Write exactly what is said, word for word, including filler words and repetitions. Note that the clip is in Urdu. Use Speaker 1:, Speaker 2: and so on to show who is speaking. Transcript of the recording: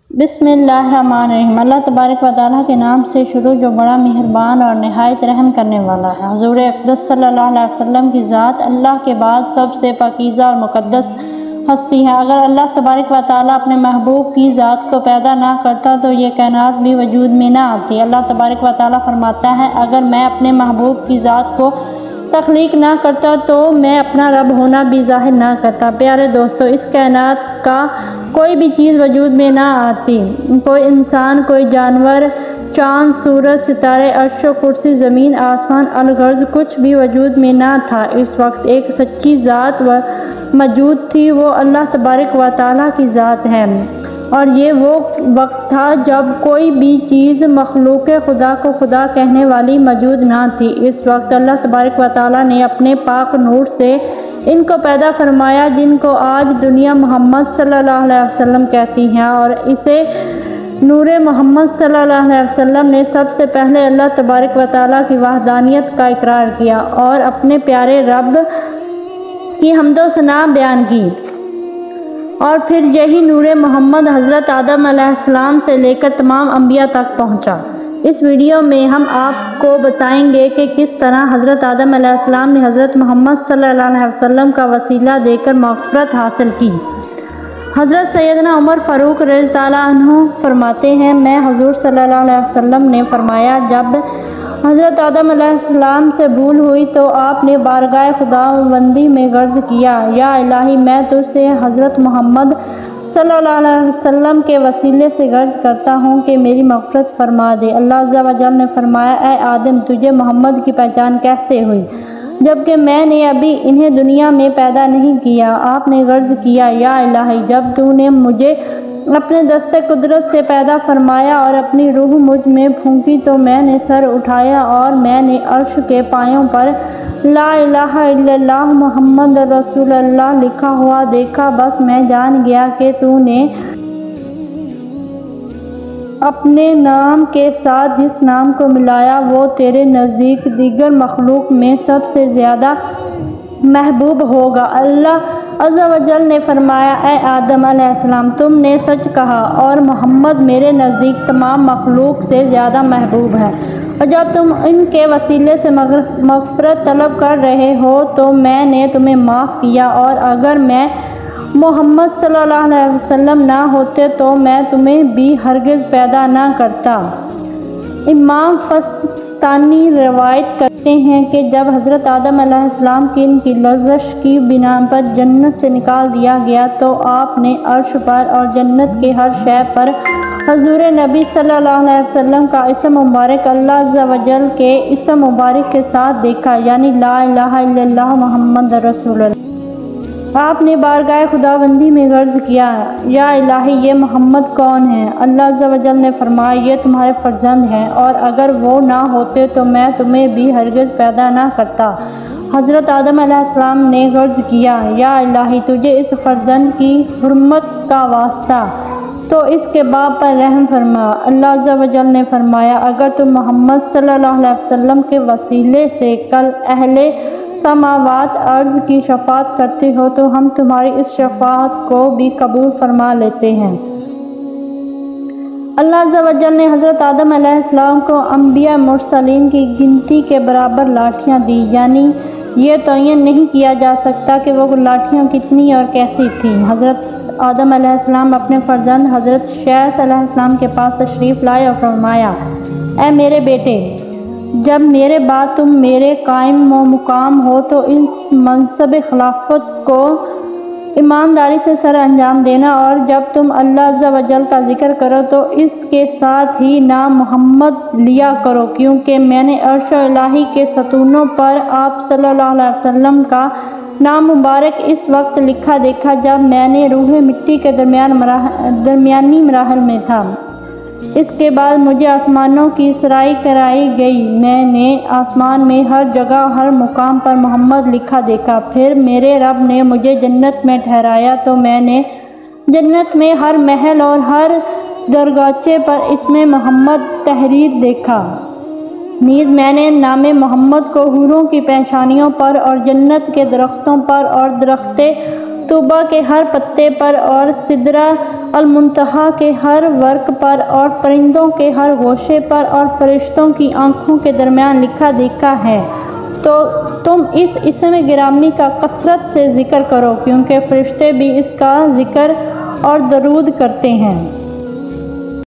Speaker 1: بسم اللہ الرحمن الرحیم۔ اللہ تبارک و تعالیٰ کے نام سے شروع جو بڑا مہربان اور نہایت رحم کرنے والا ہے۔ حضور اقدس صلی اللہ علیہ وسلم کی ذات اللہ کے بعد سب سے پاکیزہ اور مقدس ہستی ہے۔ اگر اللہ تبارک و تعالیٰ اپنے محبوب کی ذات کو پیدا نہ کرتا تو یہ کائنات بھی وجود میں نہ آتی۔ اللہ تبارک و تعالیٰ فرماتا ہے، اگر میں اپنے محبوب کی ذات کو تخلیق نہ کرتا تو میں اپنا رب ہونا بھی ظاہر نہ کرتا۔ پیارے دوستو، اس کائنات کا کوئی بھی چیز وجود میں نہ آتی، کوئی انسان، کوئی جانور، چاند، سورج، ستارے، عرش و کرسی، زمین، آسمان، الغرض کچھ بھی وجود میں نہ تھا۔ اس وقت ایک سچی ذات موجود تھی، وہ اللہ تبارک و تعالیٰ کی ذات ہے، اور یہ وہ وقت تھا جب کوئی بھی چیز مخلوق خدا کو خدا کہنے والی موجود نہ تھی۔ اس وقت اللہ تبارک و تعالیٰ نے اپنے پاک نور سے ان کو پیدا فرمایا، جن کو آج دنیا محمد صلی اللہ علیہ وسلم کہتی ہے، اور اسے نور محمد صلی اللہ علیہ وسلم نے سب سے پہلے اللہ تبارک و تعالیٰ کی وحدانیت کا اقرار کیا اور اپنے پیارے رب کی حمد و ثنا بیان کی، اور پھر یہی نور محمد حضرت آدم علیہ السلام سے لے کر تمام انبیاء تک پہنچا۔ اس ویڈیو میں ہم آپ کو بتائیں گے کہ کس طرح حضرت آدم علیہ السلام نے حضرت محمد صلی اللہ علیہ وسلم کا وسیلہ دے کر مغفرت حاصل کی۔ حضرت سیدنا عمر فاروق رضی اللہ عنہ فرماتے ہیں، میں حضور صلی اللہ علیہ وسلم نے فرمایا، جب حضرت آدم علیہ السلام سے بھول ہوئی تو آپ نے بارگاہ خداوندی میں عرض کیا، یا الہی، میں تجھ سے حضرت محمد صلی اللہ علیہ وسلم کے وسیلے سے عرض کرتا ہوں کہ میری مغفرت فرما دے۔ اللہ عز و جل نے فرمایا، اے آدم، تجھے محمد کی پہچان کیسے ہوئی جبکہ میں نے ابھی انہیں دنیا میں پیدا نہیں کیا؟ آپ نے عرض کیا، یا الہی، جب تو نے مجھے اپنے دست قدرت سے پیدا فرمایا اور اپنی روح مجھ میں پھونکی تو میں نے سر اٹھایا اور میں نے عرش کے پایوں پر لا الہ الا اللہ محمد رسول اللہ لکھا ہوا دیکھا۔ بس میں جان گیا کہ تو نے اپنے نام کے ساتھ جس نام کو ملایا وہ تیرے نزدیک دیگر مخلوق میں سب سے زیادہ محبوب ہوگا۔ اللہ عز و جل نے فرمایا، اے آدم علیہ السلام، تم نے سچ کہا اور محمد میرے نزدیک تمام مخلوق سے زیادہ محبوب ہے، اور جب تم ان کے وسیلے سے مغفرت طلب کر رہے ہو تو میں نے تمہیں معاف کیا، اور اگر میں محمد صلی اللہ علیہ وسلم نہ ہوتے تو میں تمہیں بھی ہرگز پیدا نہ کرتا۔ امام فستانی روایت کرتے ہیں کہ جب حضرت آدم علیہ السلام کی ان کی لغزش کی بنا پر جنت سے نکال دیا گیا تو آپ نے عرش پر اور جنت کے ہر شے پر حضور نبی صلی اللہ علیہ وسلم کا اسم مبارک اللہ عز و جل کے اسم مبارک کے ساتھ دیکھا، یعنی لا الہ الا اللہ محمد رسول اللہ۔ آپ نے بارگاہ خداوندی میں عرض کیا، یا الہی، یہ محمد کون ہے؟ اللہ عز و جل نے فرمایا، یہ تمہارے فرزند ہیں، اور اگر وہ نہ ہوتے تو میں تمہیں بھی ہرگز پیدا نہ کرتا۔ حضرت آدم علیہ السلام نے عرض کیا، یا الہی، تجھے اس فرزند کی حرمت کا واسطہ تو اس کے باپ پر رحم فرما۔ اللہ عز و جل نے فرمایا، اگر تم محمد صلی اللہ علیہ وسلم کے وسیلے سے کل اہل سماوات ارض کی شفاعت کرتے ہو تو ہم تمہاری اس شفاعت کو بھی قبول فرما لیتے ہیں۔ اللہ عز و جل نے حضرت آدم علیہ السلام کو انبیاء مرسلین کی گنتی کے برابر لاٹھیاں دی، یعنی یہ تعین نہیں کیا جا سکتا کہ وہ لاٹھیاں کتنی اور کیسی تھیں۔ حضرت آدم علیہ السلام اپنے فرزند حضرت شیث علیہ السلام کے پاس تشریف لائے اور فرمایا، اے میرے بیٹے، جب میرے بعد تم میرے قائم و مقام ہو تو اس منصب خلافت کو ایمانداری سے سر انجام دینا، اور جب تم اللہ عز و جل کا ذکر کرو تو اس کے ساتھ ہی نام محمد لیا کرو، کیونکہ میں نے عرش الہی کے ستونوں پر آپ صلی اللہ علیہ وسلم کا نام مبارک اس وقت لکھا دیکھا جب میں نے روح مٹی کے درمیان مراحل درمیانی مراحل میں تھا۔ اس کے بعد مجھے آسمانوں کی سرائی کرائی گئی، میں نے آسمان میں ہر جگہ ہر مقام پر محمد لکھا دیکھا۔ پھر میرے رب نے مجھے جنت میں ٹھہرایا تو میں نے جنت میں ہر محل اور ہر درگاہچے پر اسم محمد تحریر دیکھا۔ نیز میں نے نام محمد کو حوروں کی پیشانیوں پر اور جنت کے درختوں پر اور درخت طوبہ کے ہر پتے پر اور سدرہ المنتہا کے ہر ورق پر اور پرندوں کے ہر گوشے پر اور فرشتوں کی آنکھوں کے درمیان لکھا دیکھا ہے، تو تم اس اسم گرامی کا کثرت سے ذکر کرو، کیونکہ فرشتے بھی اس کا ذکر اور درود کرتے ہیں۔